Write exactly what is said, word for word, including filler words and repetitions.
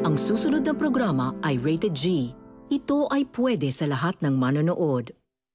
Ang susunod na programa ay rated G. Ito ay pwede sa lahat ng manonood.